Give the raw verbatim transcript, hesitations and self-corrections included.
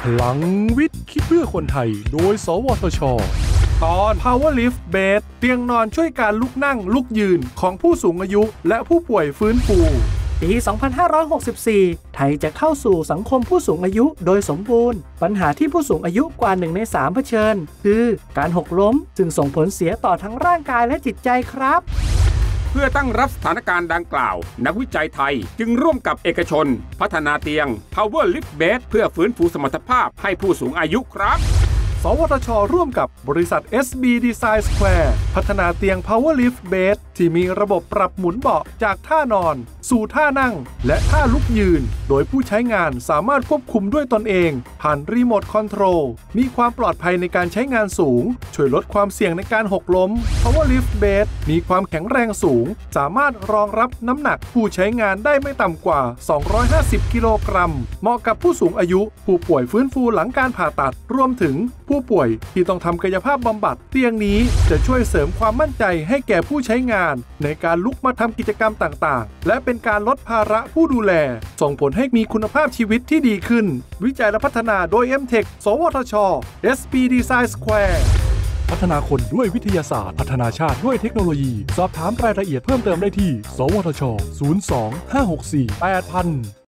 พลังวิทย์คิดเพื่อคนไทยโดยสวทช.ตอน Power Lift Bed เตียงนอนช่วยการลุกนั่งลุกยืนของผู้สูงอายุและผู้ป่วยฟื้นฟูปี สองพันห้าร้อยหกสิบสี่ ไทยจะเข้าสู่สังคมผู้สูงอายุโดยสมบูรณ์ปัญหาที่ผู้สูงอายุกว่าหนึ่งในสามเผชิญคือการหกล้มจึงส่งผลเสียต่อทั้งร่างกายและจิตใจครับเพื่อตั้งรับสถานการณ์ดังกล่าวนักวิจัยไทยจึงร่วมกับเอกชนพัฒนาเตียง Power Lift Bed เพื่อฟื้นฟูสมรรถภาพให้ผู้สูงอายุครับสวทช.ร่วมกับบริษัท เอส บี Design Square พัฒนาเตียง Power Lift Bed ที่มีระบบปรับหมุนเบาะจากท่านอนสู่ท่านั่งและท่าลุกยืนโดยผู้ใช้งานสามารถควบคุมด้วยตนเองผ่านรีโมทคอนโทรลมีความปลอดภัยในการใช้งานสูงช่วยลดความเสี่ยงในการหกล้ม Power Lift Bed มีความแข็งแรงสูงสามารถรองรับน้ำหนักผู้ใช้งานได้ไม่ต่ำกว่าสองร้อยห้าสิบกิโลกรัมเหมาะกับผู้สูงอายุผู้ป่วยฟื้นฟูหลังการผ่าตัดรวมถึงผู้ป่วยที่ต้องทำกายภาพบำบัดเตียงนี้จะช่วยเสริมความมั่นใจให้แก่ผู้ใช้งานในการลุกมาทำกิจกรรมต่างๆและเป็นการลดภาระผู้ดูแลส่งผลให้มีคุณภาพชีวิตที่ดีขึ้นวิจัยและพัฒนาโดย เอ็ม เทค สวทช. เอส บี Design Square พัฒนาคนด้วยวิทยาศาสตร์พัฒนาชาติด้วยเทคโนโลยีสอบถามรายละเอียดเพิ่มเติมได้ที่สวทช. ศูนย์ สอง ห้า หก สี่ แปด ศูนย์ ศูนย์